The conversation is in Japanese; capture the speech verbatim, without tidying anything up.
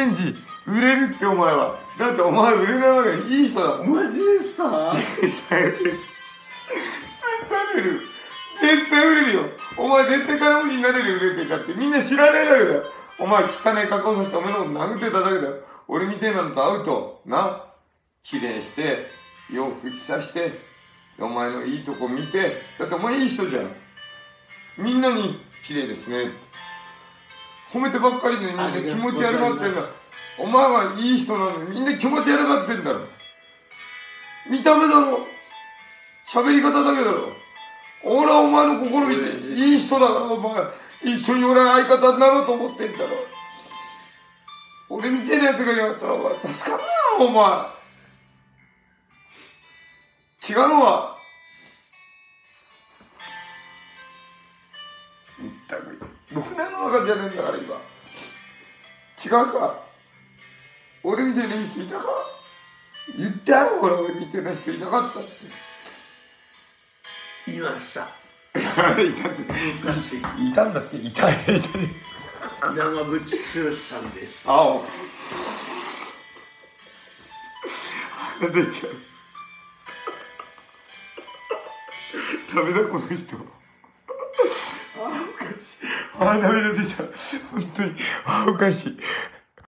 センチ売れるってお前は。だってお前売れないわけでいい人だ。 マジですか？ 絶対売れる。絶対売れる。絶対売れるよ。お前絶対金持ちになれる売れてるかってみんな知らねえだけだよ。お前汚い格好させてお前のこと殴ってただけだよ。俺みてえなのと会うと、な、綺麗して、洋服着さして、お前のいいとこ見て、だってお前いい人じゃん。みんなに綺麗ですね。褒めてばっかりでみんな気持ち悪がってんだ。お前はいい人なのにみんな気持ち悪がってんだろ。見た目だろ。喋り方だけだろ。俺はお前の心見て、いい人だからお前、一緒に俺は相方になろうと思ってんだろ。俺みてえな奴がいなかったらお前助かんねえよ、お前。違うのは、いったく、ろくねんの中じゃねえんだから今。違うか。俺みたいないい人いたか。言ってやろ、俺、俺みたいな人いなかったって。 いました。 いたって、いたんだって、いた、いた。 長渕剛さんです。 あお。出ちゃう。ダメだこの人。あ、おかしい。あ、ダメだ出ちゃう。本当に、あ、おかしい。